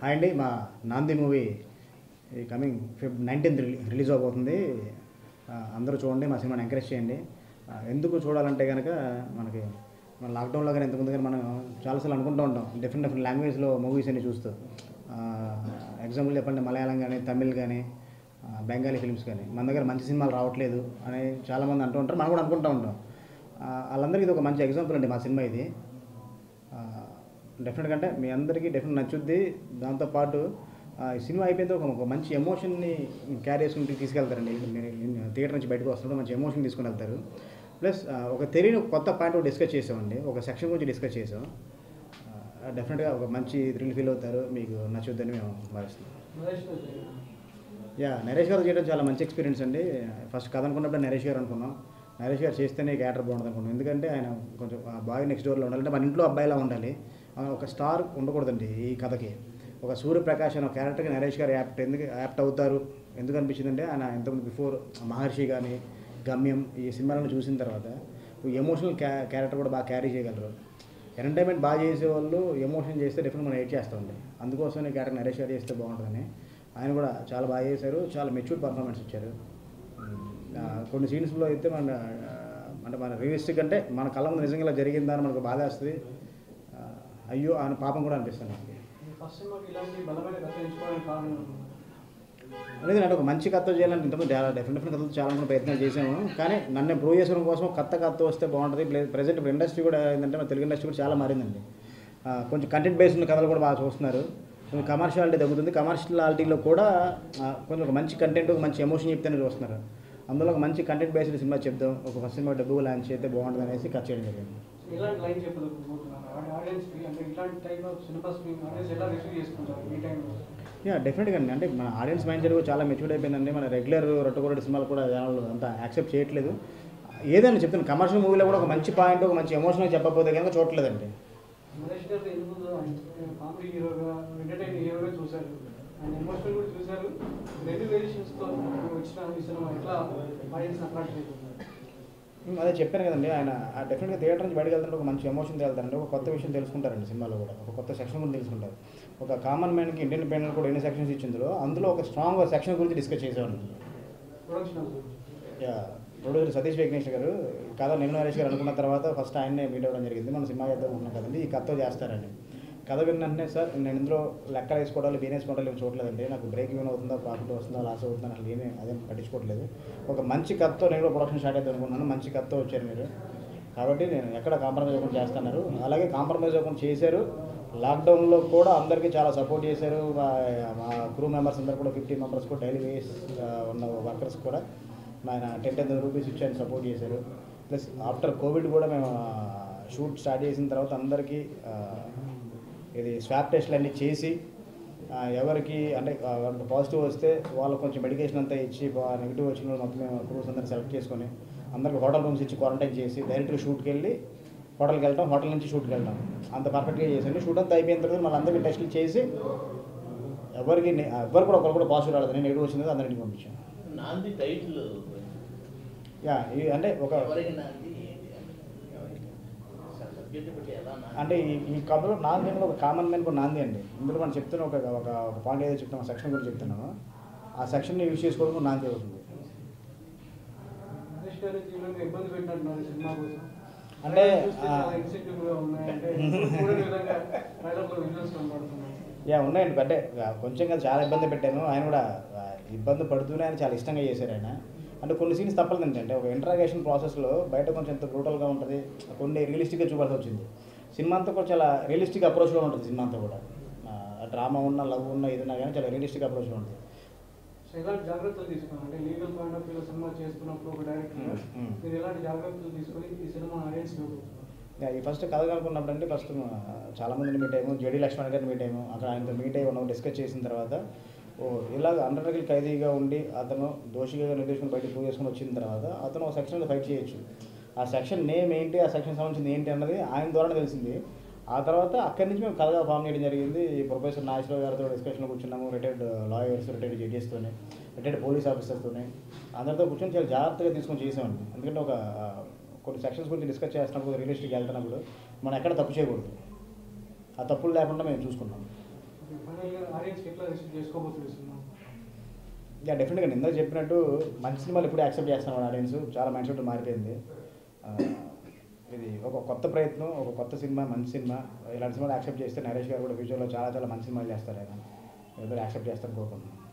Hi అండి, మా నాంది మూవీ ఈ కమింగ్ 19th రిలీజ్ అవబోతుంది. అందరూ చూడండి, మా సినిమాని ఎంకరేజ్ చేయండి. ఎందుకు చూడాలంటే కనుక మన లాక్డౌన్లో కానీ ఇంతకుముందు కానీ మనం చాలాసార్లు అనుకుంటూ ఉంటాం డిఫరెంట్ లాంగ్వేజ్లో మూవీస్ అన్ని చూస్తూ. ఎగ్జాంపుల్ చెప్పండి, మలయాళం కానీ, తమిళ్ కానీ, బెంగాలీ ఫిల్మ్స్ కానీ మన దగ్గర మంచి సినిమాలు రావట్లేదు అని చాలామంది అంటూ ఉంటారు, మనం కూడా అనుకుంటూ ఉంటాం. వాళ్ళందరికీ ఇది ఒక మంచి ఎగ్జాంపుల్ అండి మా సినిమా ఇది. డెఫినెట్గా అంటే మీ అందరికీ డెఫినెట్ నచ్చుద్ది. దాంతోపాటు ఈ సినిమా అయిపోయిన తర్వాత ఒక మంచి ఎమోషన్ని క్యారీ చేసుకుని తీసుకెళ్తారండి. థియేటర్ నుంచి బయటకు వస్తుంటే మంచి ఎమోషన్ తీసుకుని వెళ్తారు. ప్లస్ ఒక తెలియని కొత్త పాయింట్ డిస్కస్ చేసామండి, ఒక సెక్షన్ గురించి డిస్కస్ చేసాం. డెఫినెట్గా ఒక మంచి థ్రిల్ ఫీల్ అవుతారు, మీకు నచ్చుద్దని మేము భావిస్తున్నాం. నరేష్ గారు చేయడం చాలా మంచి ఎక్స్పీరియన్స్ అండి. ఫస్ట్ కథ అనుకున్నప్పుడు నరేష్ గారు అనుకున్నాం. నరేష్ గారు చేస్తేనే క్యారెక్టర్ బాగుంటుంది అనుకున్నాం. ఎందుకంటే ఆయన కొంచెం బాగా నెక్స్ట్ డోర్లో ఉండాలంటే మన ఇంట్లో అబ్బాయిలా ఉండాలి, ఒక స్టార్ ఉండకూడదండి ఈ కథకి. ఒక సూర్యప్రకాష్ అనే క్యారెక్టర్కి నరేష్ గారు యాప్ట్ అవుతారు. ఎందుకు అనిపించిందంటే ఆయన ఇంతకుముందు బిఫోర్ మహర్షి కానీ, గమ్యం ఈ సినిమాలను చూసిన తర్వాత ఎమోషనల్ క్యారెక్టర్ కూడా బాగా క్యారీ చేయగలరు. ఎంటర్టైన్మెంట్ బాగా చేసేవాళ్ళు ఎమోషన్ చేస్తే డెఫినెట్ మనం ఎయిట్ చేస్తామండి. అందుకోసమే క్యారెక్టర్ నరేష్ గారు చేస్తే బాగుంటుందని ఆయన కూడా చాలా బాగా చేశారు. చాలా మెచ్యూర్డ్ పర్ఫార్మెన్స్ ఇచ్చారు. కొన్ని సీన్స్లో అయితే మన రియలిస్టిక్ అంటే మన కళ్ళ ముందు నిజంగా ఇలా జరిగిందని మనకు బాధ వస్తుంది. అయ్యో ఆయన పాపం కూడా అనిపిస్తుంది. లేదంటే ఒక మంచి కథ చేయాలంటే ఇంతకుముందు డిఫరెంట్ కథలు చాలా ప్రయత్నాలు చేసాము, కానీ నన్ను ప్రూవ్ చేసుకోవడం కోసం కథ వస్తే బాగుంటుంది. ప్రజెంట్ ఇప్పుడు ఇండస్ట్రీ కూడా ఏంటంటే మన తెలుగు ఇండస్ట్రీ కూడా చాలా మారిందండి. కొంచెం కంటెంట్ బేస్డ్ ఉన్న కథలు కూడా బాగా చూస్తున్నారు. కొంచెం కమర్షియాలిటీ తగ్గుతుంది. కమర్షియాలిటీలో కూడా కొంచెం ఒక మంచి కంటెంట్, ఒక మంచి ఎమోషన్ చెప్తేనే చూస్తున్నారు. అందులో ఒక మంచి కంటెంట్ బేస్డ్ సినిమా చెప్దాం, ఒక ఫస్ట్ సినిమా డబ్బు లాంచ్ చేస్తే బాగుంటుంది అనేసి కట్ చేయడం జరిగింది. డెఫినెట్గా అండి. అంటే మన ఆడియన్స్ మైండ్ సెట్ కూడా చాలా మెచ్యూర్డ్ అయిపోయిందండి. మన రెగ్యులర్ రొట్టగొరటి సినిమాలు కూడా జనాలు అంతా యాక్సెప్ట్ చేయట్లేదు. ఏదైనా చెప్తాను, కమర్షియల్ మూవీలో కూడా ఒక మంచి పాయింట్, ఒక మంచి ఎమోషన్ చెప్పకపోతే కనుక చూడట్లేదండి. అదే చెప్పాను కదండి, ఆయన డెఫినెట్గా థియేటర్ నుంచి బయటకు వెళ్తారంటే ఒక మంచి ఎమోషన్ వెళ్తారండి, ఒక కొత్త విషయం తెలుసుకుంటారండి. సినిమాలో కూడా ఒక కొత్త సెక్షన్ గురించి తెలుసుకుంటారు. ఒక కామన్ మ్యాన్కి ఇండియన్ పెయింట్ కూడా ఎన్ని సెక్షన్స్ ఇచ్చిందో అందులో ఒక స్ట్రాంగ్ సెక్షన్ గురించి డిస్కస్ చేసేవాడిని. ప్రొడ్యూసర్ సతీష్ వెంకటేష్ గారు కథ నేను నరేష్ గారు అనుకున్న తర్వాత ఫస్ట్ ఆయన్నే మీట్ అవ్వడం జరిగింది. మన సినిమా చేద్దాం అనుకున్నాం కదండి, ఈ కథ చేస్తారని. కథ విన్నంటే సార్ నేను ఇందులో లెక్కలు వేసుకోవడాలు వేసుకోవడాలు ఏమి చూడలేదండి. నాకు బ్రేక్ ఈవెన్ అవుతుందా, ప్రాఫిట్ వస్తుందా, లాస్ అవుతుందా అసలు ఏమీ అదేం పట్టించుకోవట్లేదు. ఒక మంచి కథతో నేను కూడా ప్రొడక్షన్ స్టార్ట్ చేద్దాం అనుకున్నాను. మంచి కథతో వచ్చారు మీరు, కాబట్టి నేను ఎక్కడ కాంప్రమైజ్ అవ్వకుండా చేస్తున్నారు. అలాగే కాంప్రమైజ్ అవ్వకుండా చేశారు. లాక్డౌన్లో కూడా అందరికీ చాలా సపోర్ట్ చేశారు. మా క్రూ మెంబర్స్ అందరూ కూడా 50 మెంబర్స్ కూడా డైలీ వేస్ ఉన్న వర్కర్స్ కూడా ఆయన 10,000 రూపీస్ ఇచ్చారని సపోర్ట్ చేశారు. ప్లస్ ఆఫ్టర్ కోవిడ్ కూడా మేము షూట్ స్టార్ట్ చేసిన తర్వాత అందరికీ ఇది స్వాబ్ టెస్ట్లు అన్నీ చేసి ఎవరికి అంటే పాజిటివ్ వస్తే వాళ్ళకి కొంచెం మెడికేషన్ అంతా ఇచ్చి, నెగిటివ్ వచ్చిన వాళ్ళు మొత్తం మేము క్రూస్ అందరూ సెలెక్ట్ చేసుకొని అందరికి హోటల్ రూమ్స్ ఇచ్చి క్వారంటైన్ చేసి డైరెక్ట్గా షూట్కి వెళ్ళి హోటల్కి వెళ్ళటం, హోటల్ నుంచి షూట్కి వెళ్ళటం అంత పర్ఫెక్ట్గా చేసాను. షూట్ అంతా అయిపోయిన తర్వాత మళ్ళీ అందరికీ టెస్టులు చేసి ఎవరు కూడా ఒకరు కూడా పాజిటివ్ రాలేదు, నేను నెగిటివ్ వచ్చింది అందరికీ పంపించాను. అంటే ఒక అంటే ఈ కథలో నాంది అనేది ఒక కామన్ మ్యాన్ కూడా నాంది అండి. ఇందులో మనం చెప్తున్న ఒక పాయింట్ ఏదో చెప్తున్నాం, సెక్షన్ గురించి చెప్తున్నాము, ఆ సెక్షన్ని యూజ్ చేసుకోవడం నాంది అవుతుంది. అంటే ఉన్నాయండి. అంటే కొంచెం కదా చాలా ఇబ్బంది పెట్టాను. ఆయన కూడా ఇబ్బంది పడుతూనే ఆయన చాలా ఇష్టంగా చేశారు. ఆయన అంటే కొన్ని సీన్స్ తప్పలేదండి. అంటే ఒక ఇంటరాగేషన్ ప్రాసెస్లో బయట కొంచెం ఎంత బ్రూటల్గా ఉంటుంది, కొన్ని రియలిస్టిక్గా చూపాల్సి వచ్చింది. సినిమా అంతా కూడా చాలా రియలిస్టిక్ అప్రోచ్లో ఉంటుంది. సినిమా అంతా కూడా డ్రామా ఉన్న, లవ్ ఉన్న, ఏదన్నా కానీ చాలా రియలిస్టిక్ అప్రోచ్లో ఉంటుంది. జాగ్రత్తలు తీసుకోండి, legal point of view cinema చేస్తున్నప్పుడు ఒక డైరెక్టర్ మీరు ఎలాంటి జాగ్రత్తలు తీసుకొని ఈ సినిమా ఆడియన్స్ ఈ ఫస్ట్ కథ కనుక్కున్నప్పుడు అంటే ఫస్ట్ చాలామందిని మీట్ అయ్యాము. జేడీ లక్ష్మణ్ గారిని మీట్ అయ్యాము. అక్కడ ఆయనతో మీట్ అయ్యి ఉన్నాము, డిస్కస్ చేసిన తర్వాత ఇలాగ అండర్టేకిల్ ఖైదీగా ఉండి అతను దోషిగా నిర్దేశం బయటకు ప్రూవ్ చేసుకుని వచ్చిన తర్వాత అతను ఒక సెక్షన్లో ఫైట్ చేయొచ్చు. ఆ సెక్షన్ నేమ్ ఏంటి, ఆ సెక్షన్ సంబంధించింది ఏంటి అన్నది ఆయన ద్వారానే తెలిసింది. ఆ తర్వాత అక్కడి నుంచి మేము కథగా ఫామ్ చేయడం జరిగింది. ప్రొఫెసర్ నాగేశ్వరరావు గారితో డిస్కషన్లో కూర్చున్నాము. రిటైర్డ్ లాయర్స్, రిటైర్డ్ జడ్జెస్తోనే, రిటైర్డ్ పోలీస్ ఆఫీసర్స్తోనే అందరితో కూర్చొని చాలా జాగ్రత్తగా తీసుకొని చేసామండి. ఎందుకంటే కొన్ని సెక్షన్స్ గురించి డిస్కస్ చేస్తున్నప్పుడు, రియలిస్టిక్గా వెళ్తున్నప్పుడు మనం ఎక్కడ తప్పు చేయకూడదు. ఆ తప్పులు లేకుండా మేము చూసుకున్నాం. ఆడియన్స్కి ఎట్లా రిసీవ్ చేసుకోబోతుంది సినిమా? యా డెఫినెట్గా నేను ఇందాక చెప్పినట్టు మంచి సినిమాలు ఇప్పుడు యాక్సెప్ట్ చేస్తున్నాం ఆడియన్స్, చాలా మైండ్ సెట్ మారిపోయింది. ఇది ఒక కొత్త ప్రయత్నం, ఒక కొత్త సినిమా, మంచి సినిమా. ఇలాంటి సినిమాలు యాక్సెప్ట్ చేస్తే నరేష్ గారు కూడా ఫ్యూచర్లో చాలా చాలా మంచి సినిమాలు చేస్తారు. ఆయన యాక్సెప్ట్ చేస్తారని కోరుకుంటున్నాను.